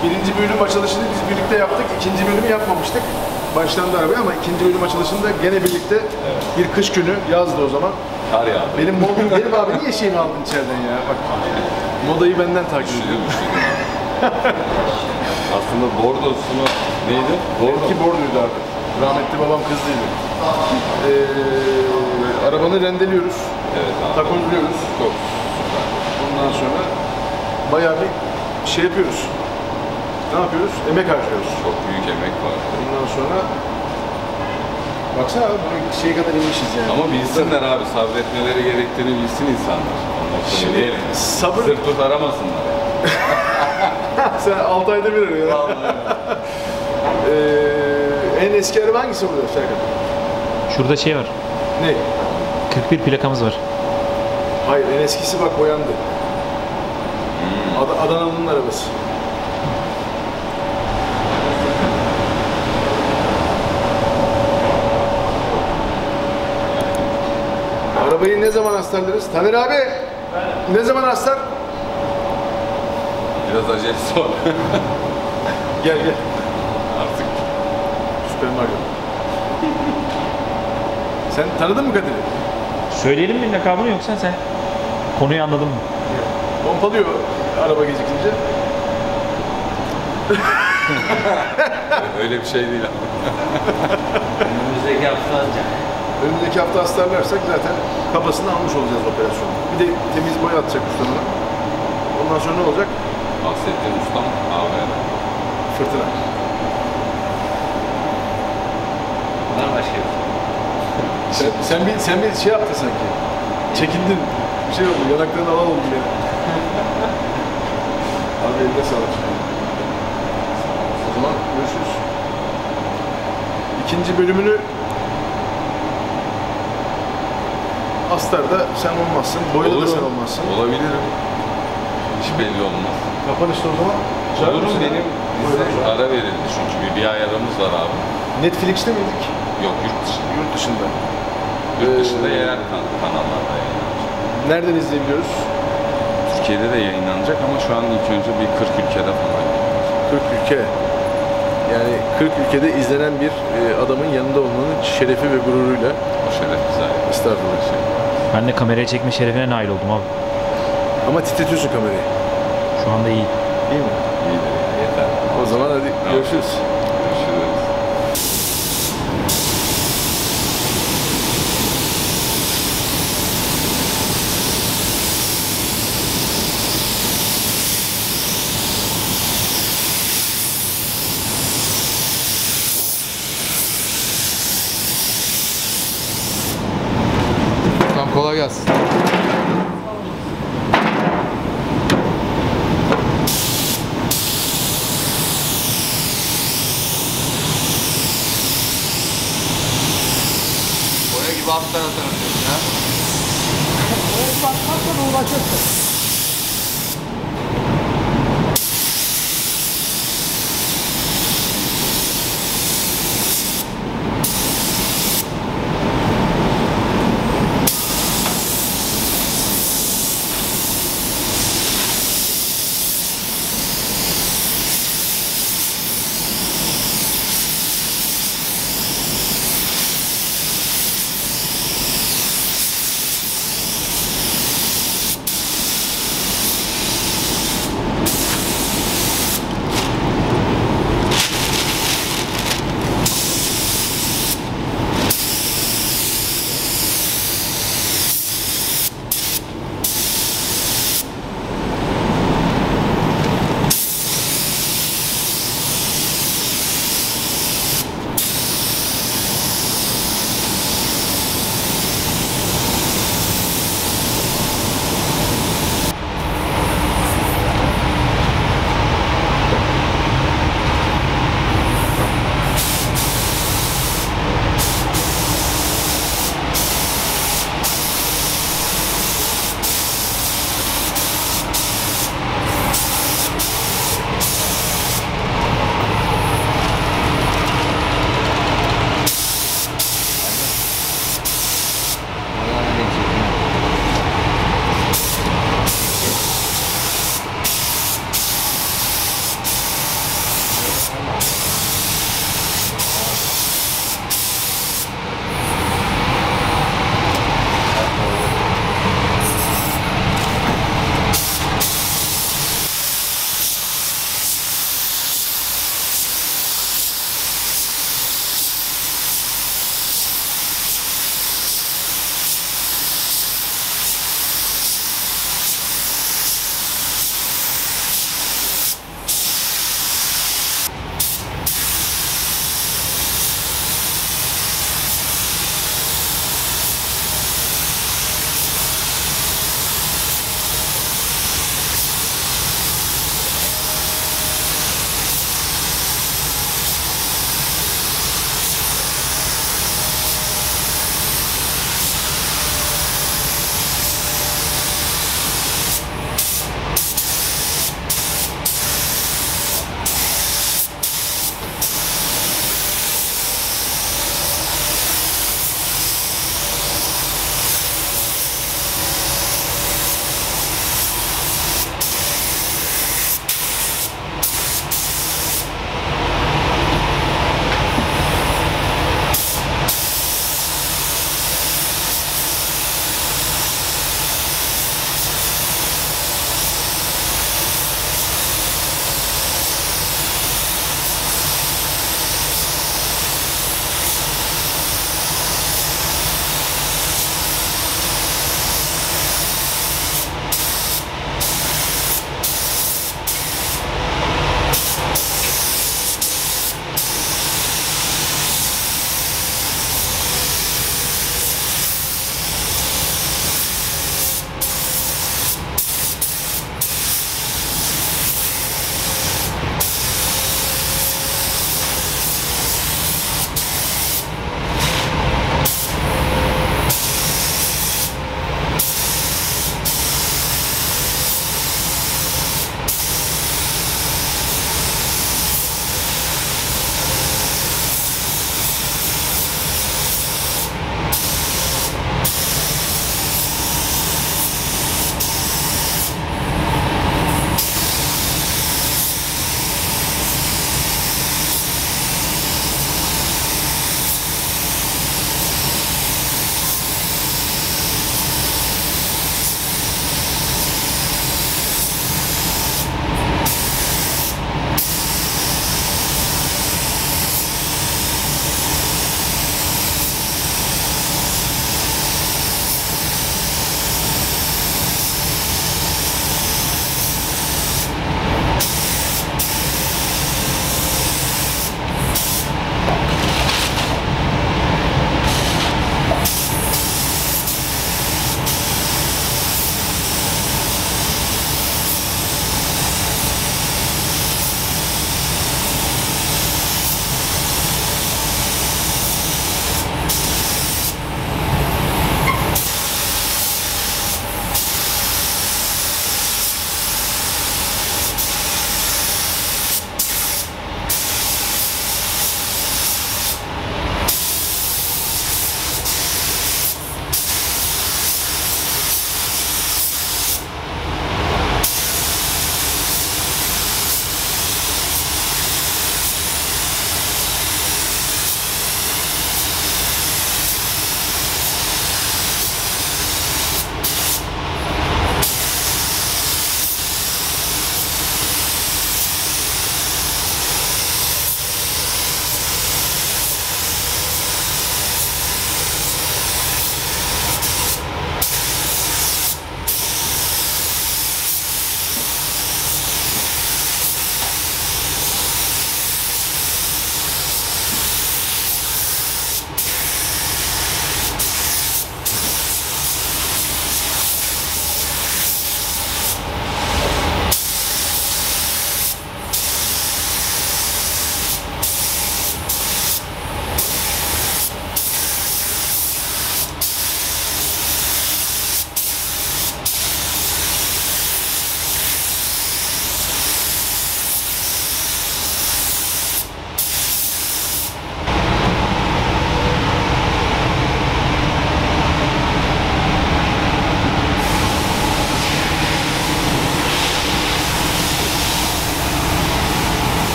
birinci bölüm açılışını biz birlikte yaptık. İkinci bölümü yapmamıştık. Başlandı arabaya ama ikinci bölüm açılışında gene birlikte bir kış günü yazdı o zaman. Kar yağdı. Benim abi niye şeyimi aldın içeriden ya? Bak modayı benden takip ediyorum. Aslında bordosu mu neydi? Bordo. Ki borduydu abi. Rahmetli babam kızdıydı. Arabanı rendeliyoruz. Evet abi. Takozluyoruz. Çok. Ondan sonra bayağı bir şey yapıyoruz. Ne yapıyoruz? Emek harcıyoruz. Çok büyük emek var. Ondan sonra baksana abi böyle şey kadar inmişiz yani. Ama bilsinler abi, sabretmeleri gerektiğini bilsin insanlar. Şimdi Diyelim. sabır... Sırt tut aramasınlar. Sen 6 ayda bir arıyor. Vallahi. En eski araba hangisi burada Serkan? Şurada şey var. Ne? 41 plakamız var. Hayır, en eskisi bak boyandı. Adana'nın arabası. Arabayı ne zaman astarlarız? Taner abi! Ne zaman astar? Biraz acelesi var. Gel gel. Artık. Süper Mario. Sen tanıdın mı Kadir'i? Söyleyelim mi lakabını yoksa sen? Konuyu anladın mı? Pompalıyor araba gecikince. Öyle bir şey değil ama. Önümüzdeki hafta ancak. Önümüzdeki hafta astarlarsak zaten kafasını almış olacağız operasyonu. Bir de temiz boya atacak ustamına. Ondan sonra ne olacak? Bahsettiğim ustam abi. Fırtına. Var başka bir şey. Sen bir şey yaptın sanki. Çekindin. Bir şey oldu. Yanaklarını alan oldu yine. Abi eline sağlık. O zaman görüşürüz. İkinci bölümünü Astar'da sen olmazsın, boyada da sen olmazsın. Olabilirim. Hiç belli olmaz. Kapanışta o zaman. Çağırır Olurum, mısın? benim bize Buyurun. ara verildi çünkü bir ay aramız var abi. Netflix'te miydik? Yok, yurt dışı. Yurt dışında. Yurt dışında yerel kanallarda yayınlanacak. Nereden izleyebiliyoruz? Türkiye'de de yayınlanacak ama şu an ilk önce bir 40 ülkede falan yayınlanacak. 40 ülke. Yani 40 ülkede izlenen bir adamın yanında olmanın şerefi ve gururuyla. O şeref bize ait. Estağfurullah. Ben de kameraya çekme şerefine nail oldum abi. Ama titretiyorsun kamerayı. Şu anda iyi. İyi mi? İyidir, yeter. O zaman hadi görüşürüz. Görüşürüz. Tamam, kolay gelsin.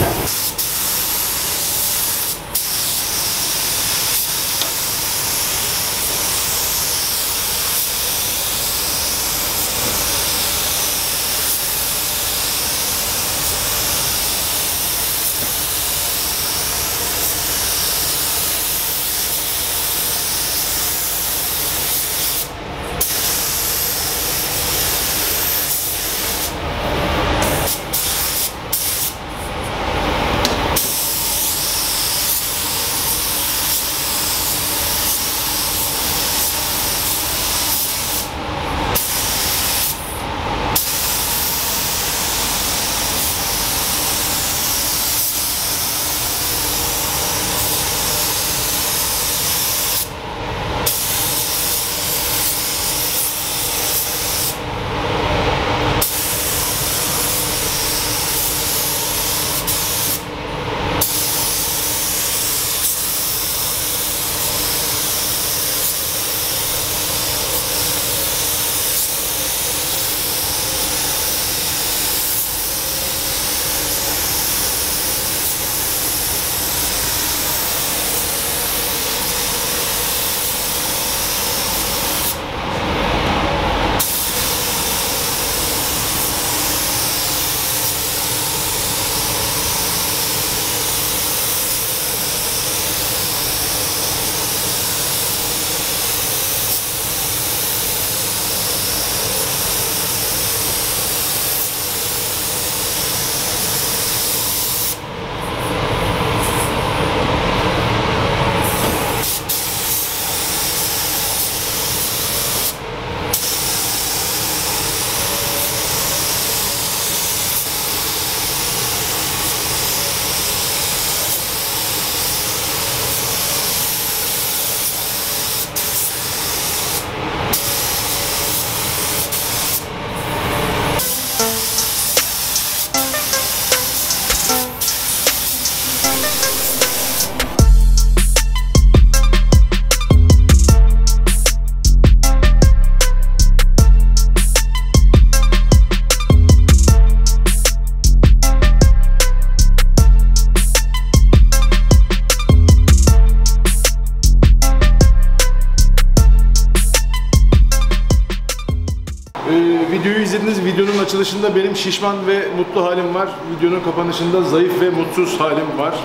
Videoyu izlediniz. Videonun açılışında benim şişman ve mutlu halim var. Videonun kapanışında zayıf ve mutsuz halim var.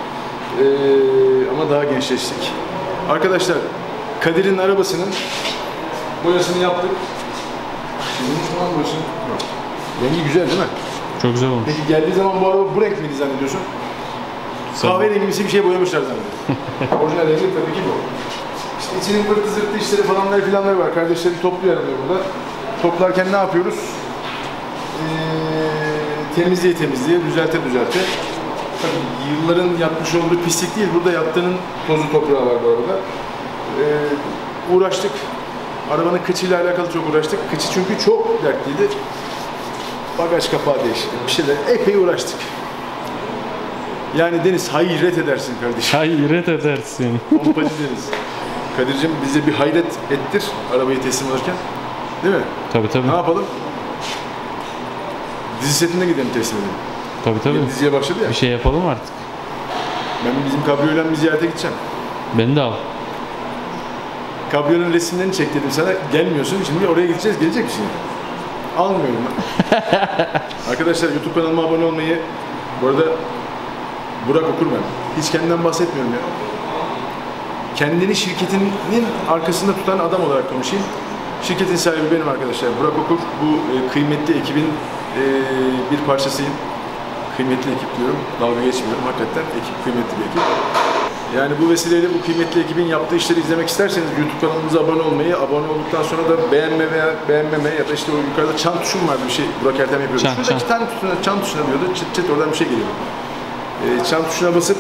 Ama daha gençleştik. Arkadaşlar, Kadir'in arabasının boyasını yaptık. Şimdi şu an boyasını yok. Rengi güzel değil mi? Çok güzel olmuş. Peki geldiği zaman bu araba bu renk miydi zannediyorsun? Kahverengimsi bir şey boyamışlar zannediyorum. Orijinal rengi tabii ki bu. İşte içinin pırtı zırtı işleri falanları var. Kardeşlerim topluyor arabaya burada. Toplarken ne yapıyoruz? Temizliğe, düzelte. Tabii yılların yapmış olduğu pislik değil, burada yattığının tozu toprağı var bu arada. Uğraştık. Arabanın kıçıyla alakalı çok uğraştık. Kıçı çünkü çok dertliydi. Bagaj kapağı değişti. Bir şeyler epey uğraştık. Yani Deniz hayret edersin kardeşim. Hayret edersin. Pompacı Deniz. Kadir'cim bize bir hayret ettir arabayı teslim alırken. Değil mi? Tabii. Ne yapalım? Dizi setine gidelim teslim edelim. Tabii. Yeni diziye başladı ya. Bir şey yapalım artık. Ben bizim kabriyoyla bir ziyarete gideceğim. Beni de al. Kabriyonun resimlerini çek dedim sana. Gelmiyorsun. Şimdi oraya gideceğiz. Gelecek misin? Almıyorum ben. Arkadaşlar YouTube kanalıma abone olmayı, bu arada Burak Okur ben. Hiç kendimden bahsetmiyorum ya. Kendini şirketinin arkasında tutan adam olarak konuşayım. Şirketin sahibi benim arkadaşlar. Burak Okur. Bu kıymetli ekibin bir parçasıyım. Kıymetli ekip diyorum. Dalga geçmiyorum. Hakikaten ekip kıymetli bir ekip. Yani bu vesileyle bu kıymetli ekibin yaptığı işleri izlemek isterseniz YouTube kanalımıza abone olmayı, abone olduktan sonra da beğenme veya beğenmeme ya da işte o yukarıda çan tuşum var bir şey Burak Ertem yapıyordu. Şurada iki tane tuşuna, çan tuşuna diyordu. Çıt çıt oradan bir şey geliyor. Çan tuşuna basıp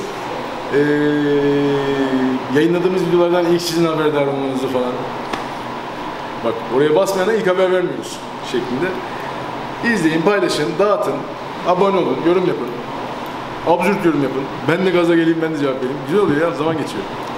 yayınladığımız videolardan ilk sizin haberdar olmanızı falan. Bak oraya basmayana ilk haber vermiyoruz şeklinde. İzleyin, paylaşın, dağıtın, abone olun, yorum yapın. Absürt yorum yapın. Ben de gaza geleyim, ben de cevap vereyim. Güzel oluyor ya, zaman geçiyor.